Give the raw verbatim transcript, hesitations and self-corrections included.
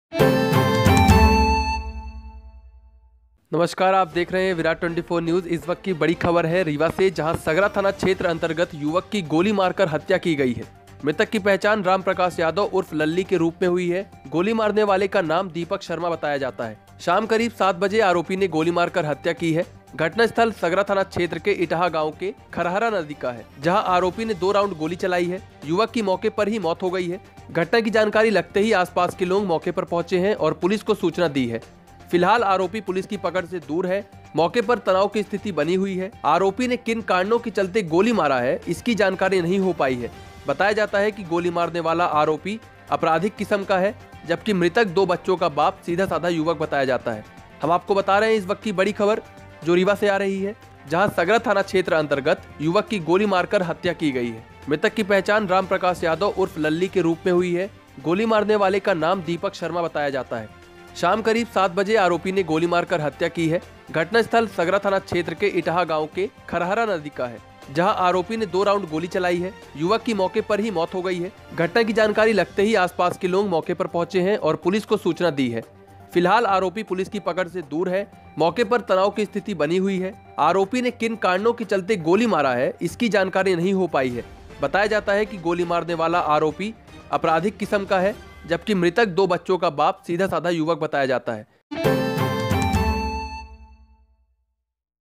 नमस्कार, आप देख रहे हैं विराट चौबीस न्यूज। इस वक्त की बड़ी खबर है रीवा से, जहां सगरा थाना क्षेत्र अंतर्गत युवक की गोली मारकर हत्या की गई है। मृतक की पहचान राम प्रकाश यादव उर्फ लल्ली के रूप में हुई है। गोली मारने वाले का नाम दीपक शर्मा बताया जाता है। शाम करीब सात बजे आरोपी ने गोली मारकर हत्या की है। घटना स्थल सगरा थाना क्षेत्र के इटाहा गांव के खरहरा नदी का है, जहां आरोपी ने दो राउंड गोली चलाई है। युवक की मौके पर ही मौत हो गई है। घटना की जानकारी लगते ही आसपास के लोग मौके पर पहुंचे हैं और पुलिस को सूचना दी है। फिलहाल आरोपी पुलिस की पकड़ से दूर है। मौके पर तनाव की स्थिति बनी हुई है। आरोपी ने किन कारणों के चलते गोली मारा है, इसकी जानकारी नहीं हो पाई है। बताया जाता है कि गोली मारने वाला आरोपी आपराधिक किस्म का है, जबकि मृतक दो बच्चों का बाप सीधा साधा युवक बताया जाता है। हम आपको बता रहे हैं इस वक्त की बड़ी खबर जो रीवा से आ रही है, जहां सगरा थाना क्षेत्र अंतर्गत युवक की गोली मारकर हत्या की गई है। मृतक की पहचान राम प्रकाश यादव उर्फ लल्ली के रूप में हुई है। गोली मारने वाले का नाम दीपक शर्मा बताया जाता है। शाम करीब सात बजे आरोपी ने गोली मारकर हत्या की है। घटना स्थल सगरा थाना क्षेत्र के इटाहा गांव के खरहरा नदी का है, जहां आरोपी ने दो राउंड गोली चलाई है। युवक की मौके पर ही मौत हो गई है। घटना की जानकारी लगते ही आसपास के लोग मौके पर पहुंचे हैं और पुलिस को सूचना दी है। फिलहाल आरोपी पुलिस की पकड़ से दूर है। मौके पर तनाव की स्थिति बनी हुई है। आरोपी ने किन कारणों के चलते गोली मारा है, इसकी जानकारी नहीं हो पाई है। बताया जाता है कि गोली मारने वाला आरोपी आपराधिक किस्म का है, जबकि मृतक दो बच्चों का बाप सीधा साधा युवक बताया जाता है।